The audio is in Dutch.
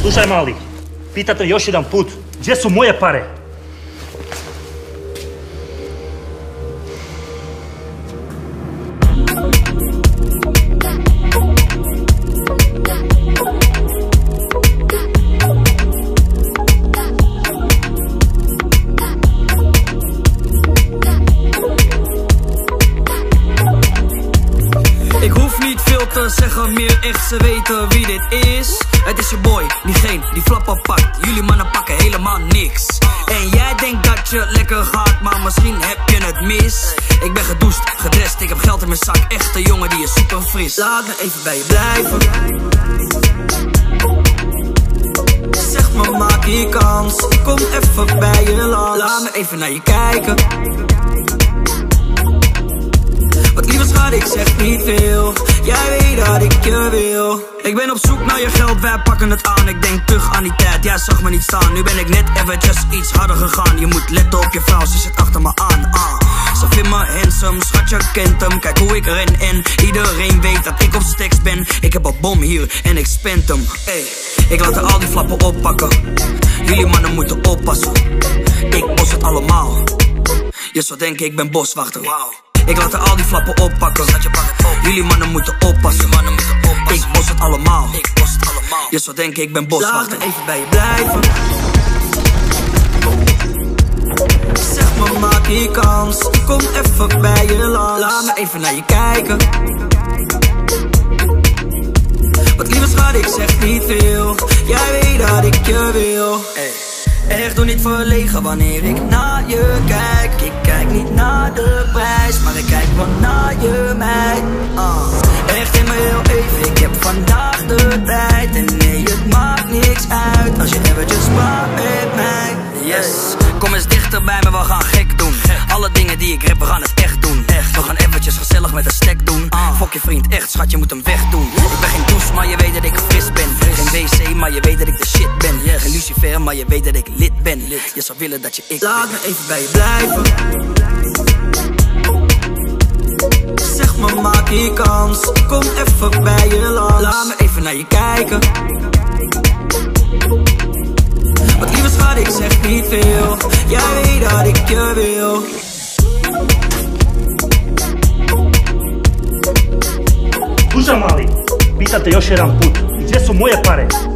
Slušaj mali, pitate još jedan put, gdje su moje pare? Ik hoef niet veel te zeggen meer, echt ze weten wie dit is. Het is je boy, diegene die flappen pakt. Jullie mannen pakken helemaal niks. En jij denkt dat je lekker gaat, maar misschien heb je het mis. Ik ben gedoucht, gedrest, ik heb geld in mijn zak. Echte jongen die is super fris. Laat me even bij je blijven. Zeg me, maak die kans. Kom even bij je langs. Laat me even naar je kijken. Wat lieve schat, ik zeg niet veel. Jij weet dat ik je wil. Ik ben op zoek naar je geld, wij pakken het aan. Ik denk terug aan die tijd, jij zag me niet staan. Nu ben ik net eventjes iets harder gegaan. Je moet letten op je vrouw, ze zit achter me aan. Ze vindt me handsome, schatje kent hem. Kijk hoe ik ren en iedereen weet dat ik op stacks ben. Ik heb een bom hier en ik spend hem. Ey, ik laat er al die flappen oppakken. Jullie mannen moeten oppassen. Ik bos het allemaal. Je zou denken ik ben boswachter. Wow. Ik laat er al die flappen oppakken. Jullie mannen moeten oppassen. Ik bos het allemaal. Je zou denken ik ben boswachter. Laat me even bij je blijven. Zeg me, maak die kans. Kom even bij je langs. Laat me even naar je kijken. Wat lieve schat, ik zeg niet veel. Jij weet dat ik je wil. Echt doe niet verlegen wanneer ik naar je kijk. Ik kijk niet naar de prijs, maar ik kijk wel naar je meid. Echt in me heel even, ik heb vandaag de tijd. En nee, het maakt niks uit als je eventjes praat met mij. Yes, kom eens dichter bij me, we gaan gek doen. Alle dingen die ik rap, we gaan het echt doen. We gaan eventjes gezellig met een stack doen. Fok je vriend, echt schat, je moet hem wegdoen. Ik ben geen douche, maar je weet dat ik fris ben. Geen wc, maar je weet dat ik de shit ben. Geen Lucifer, maar je weet dat ik lid ben. Je zou willen dat je ik ben. Laat me even bij je blijven. Zeg me, maak die kans. Kom even bij je langs. Laat me even naar je kijken. Wat lieve schat, ik zeg niet veel. Jij weet dat ik je wil. Slušaj mali, pitate još jedan put, gdje su moje pare?